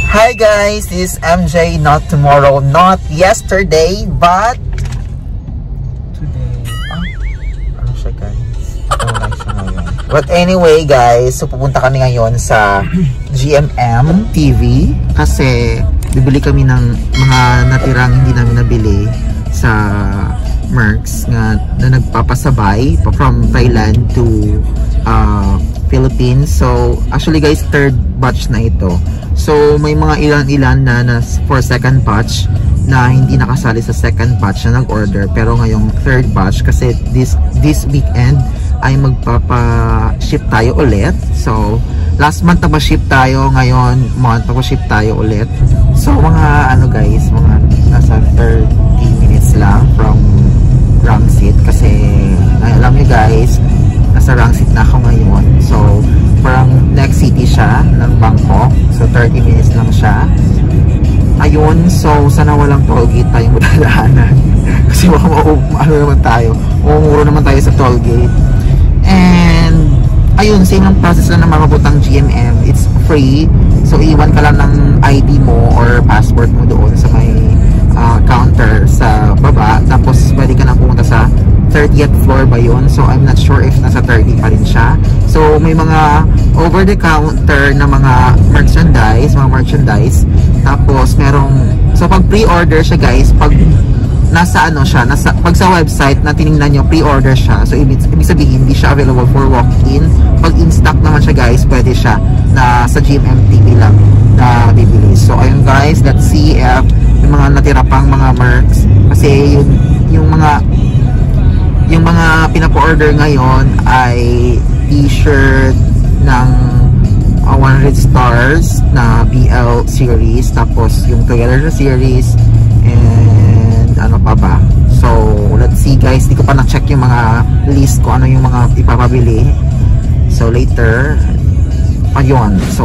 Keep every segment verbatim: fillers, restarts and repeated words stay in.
Hi guys, this is M J. Not tomorrow, not yesterday, but today. Ah, ano siya guys? Wala siya ngayon. But anyway guys, so pupunta kami ngayon sa G M M T V kasi bibili kami ng mga natirang hindi namin nabili sa mercs nga na nagpapasabay pa from Thailand to uh, Philippines. So actually guys, third batch na ito. So may mga ilan-ilan na, na for second batch na hindi nakasali sa second batch na nag-order, pero ngayong third batch kasi this this weekend ay magpapa-ship tayo ulit. So last month pa ship tayo, ngayon month pa ship tayo ulit. So mga ano guys, mga nasa thirty minutes lang from Rangsit kasi alam niyo guys, nasa Rangsit na ako ngayon. So parang next city siya ng Bangkok, so thirty minutes lang siya. Ayun, so sana walang tollgate tayong madalaanan kasi baka ano naman tayo, umuro naman tayo sa tollgate. And ayun, same lang process lang na makabutang G M M. It's free, so iwan ka lang ng I D mo or passport mo doon sa may uh, counter sa baba, tapos pwede ka na pumunta sa thirtieth floor ba yun? So I'm not sure if nasa thirty pa rin siya. So may mga over the counter na mga merchandise, mga merchandise. Tapos merong, so pag pre-order siya guys, pag nasa ano siya, nasa, pag sa website na tinignan nyo, pre-order siya. So ibig, ibig sabihin hindi siya available for walk-in. Pag in-stock naman siya guys, pwede siya na sa G M M T V lang na bibili. So ayun guys, let's see if yung mga natira pang mga mercs, kasi yun, yung mga yung mga pinapo-order ngayon ay t-shirt ng uh, one hundred stars na B L series, tapos yung Together series, and ano pa ba. So let's see guys, di ko pa na-check yung mga list ko ano yung mga ipapabili. So later, ayun. So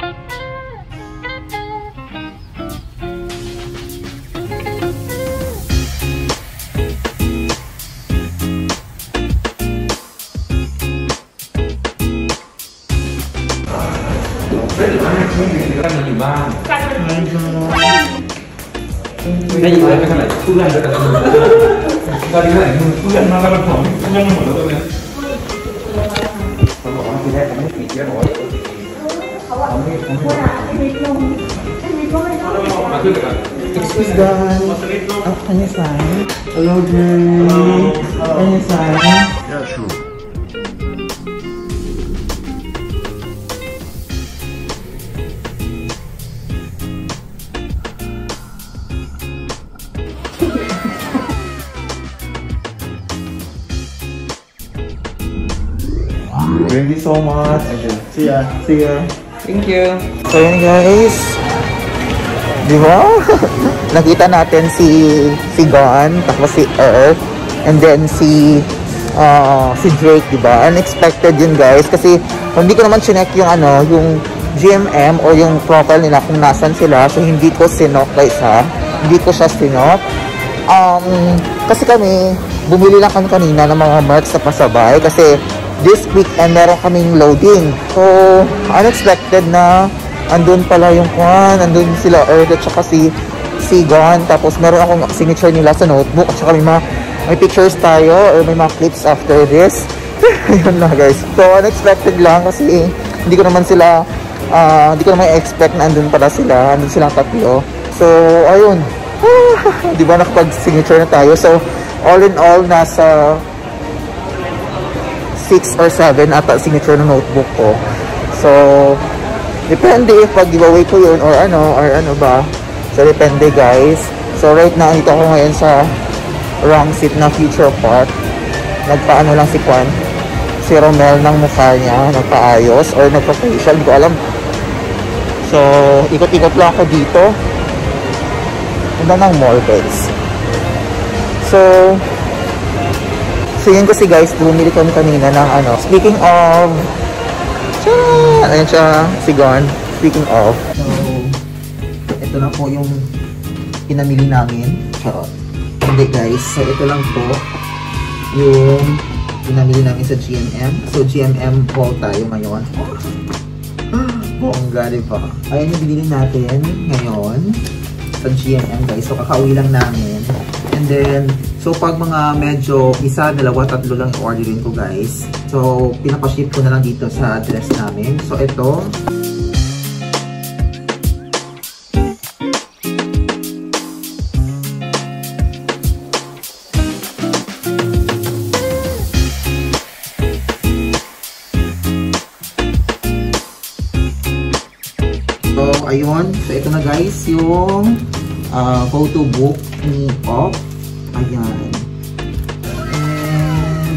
ได้ยินไหมไม่เท่าไหร่พูดได้ด้วยกันตอนนี้เท่าไหร่พูดได้มาแล้วมันผมพูดได้หมดแล้วตรงนี้เขาบอกว่าทีแรกเขาไม่ปิดเยอะหรอกเขาบอกไม่เขาไม่ปิดลงไม่ปิดลงไม่ได้มาขึ้นกัน Excuse guys. Oh, can you sign? Hello, Jennie. Can you sign? Yeah, sure. Thank you so much. Okay. See ya. See ya. Thank you. So yun guys, di ba? Nakita natin si si Gon, tapos si Earth, and then si uh, si Drake, di ba? Unexpected yun guys, kasi hindi ko naman chinek yung ano, yung G M M o yung profile nila kung nasan sila, so hindi ko sinok guys ha. Hindi ko siya sinok. Um, kasi kami, bumili lang kami kanina ng mga merch na pasabay kasi this weekend meron kaming loading. So, unexpected na andun pala yung kwan, andun sila Earth at saka si si Gon, tapos meron akong signature nila sa notebook at saka may mga may pictures tayo or may mga clips after this. Yun na guys. So, unexpected lang kasi hindi ko naman sila uh, hindi ko naman expect na andun pala sila, andun silang tatlo. So, ayun. Di ba nakapag-signature na tayo? So, all in all, nasa six or seven ata signature ng notebook ko. So, depende if pag-giveaway ko yun or ano, or ano ba. So, depende guys. So, right now, dito ako ngayon sa Rangsit na Future Park. Nagpaano lang si Kwan, si Romel ng mukha niya, nagpaayos or nagpa-facial, hindi ko alam. So, ikot-ikot lang ako dito. Ganda ng mall guys. So, so yun kasi guys, bumili kami kanina ng ano, speaking of, tiyaan, ayun siya, si Gon, speaking of. So, ito na po yung pinamili namin. Charot. Hindi guys, so ito lang po yung pinamili namin sa G M M. So G M M po tayo ngayon. Bongga, diba? Ayan yung binili natin ngayon sa G M M, guys. So, kakauwi lang namin. And then, so pag mga medyo isa, dalawa, tatlo lang i-orderin ko, guys. So, pinapaship ko na lang dito sa address namin. So, ito. So, ayun. So, ito na, guys, yung uh, photo book ni Op. Ayan. And,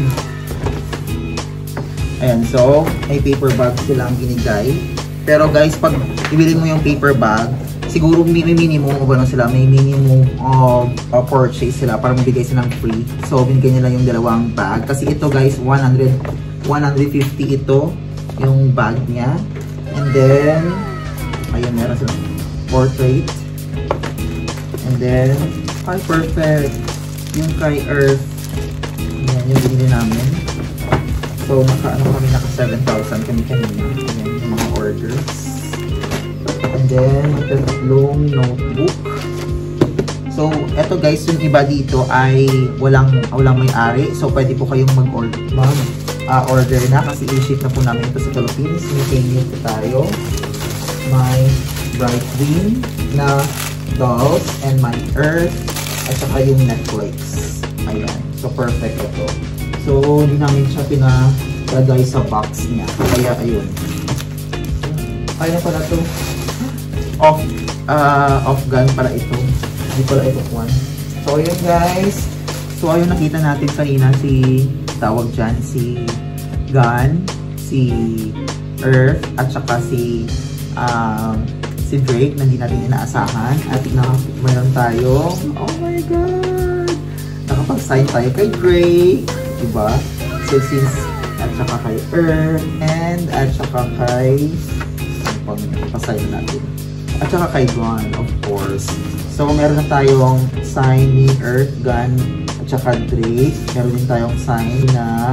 ayan. So, may paper bag silang binigay. Pero, guys, pag ibili mo yung paper bag, siguro may minimum o ano sila, may minimum of uh, purchase sila para mabigay silang free. So, binigay nila yung dalawang bag. Kasi ito, guys, one hundred, one fifty ito, yung bag niya. And then, ayun, meron silang portrait. And then, ay, perfect. Yung kay Earth. Ayan, yung binili namin. So, naka, ano kami, naka seven thousand kami kanina. Ayan, yung mga orders. And then, tatlong notebook. So, eto guys, yung iba dito ay walang, walang may-ari. So, pwede po kayong mag-order mag, uh, order na kasi i-ship na po namin ito sa Philippines. May payment po tayo. My bright green na dolls and my Earth at saka yung necklace. Ayan. So, perfect ito. So, hindi namin siya pinalagay sa box niya. Kaya, ayun. Ayun pala ito. Off, uh, off gun para ito. Hindi pala ito one. So, ayun guys. So, ayun nakita natin kanina si, tawag dyan, si Gun, si Earth, at saka si um, si Drake na hindi natin inaasahan. At tignan, mayroon tayo. Oh my God! Nakapag-sign tayo kay Drake. Diba? So, since, at saka kay Earth, and at saka kay, pang pasign natin. At saka kay Gun, of course. So, meron na tayong sign ni Earth, Gun, at saka Drake. Meron din tayong sign na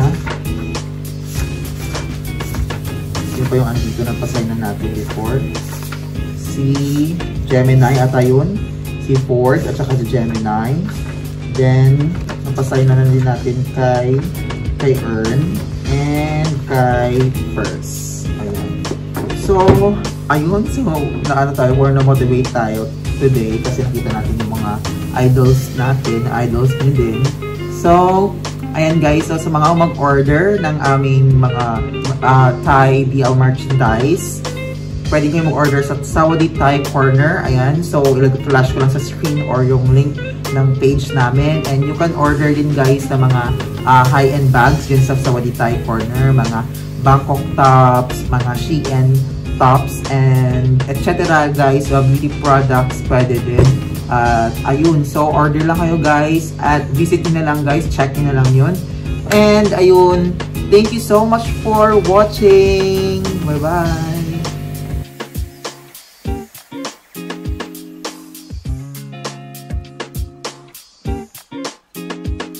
yun pa yung andito na pasign na natin before. Si Gemini at ayun, si Ford at saka si Gemini. Then, napasign na din natin kay kay Earn and kay First. Ayun. So, ayun. So, naano tayo, more na motivate tayo today kasi nakita natin yung mga idols natin, idols nyo din. So, ayan guys, so sa mga mag-order ng aming mga uh, Thai D L merchandise, pwede kayo mag-order sa Sawadeekrap Thai Corner. Ayan, so ilag-flash ko lang sa screen or yung link ng page namin. And you can order din guys sa mga uh, high-end bags din sa Sawadeekrap Thai Corner, mga Bangkok tops, mga Shein tops, and et cetera guys. Uh, beauty products pwede din. At uh, ayun, so order lang kayo guys at visit nyo na lang guys, check nyo na lang yun. And ayun, thank you so much for watching. Bye bye.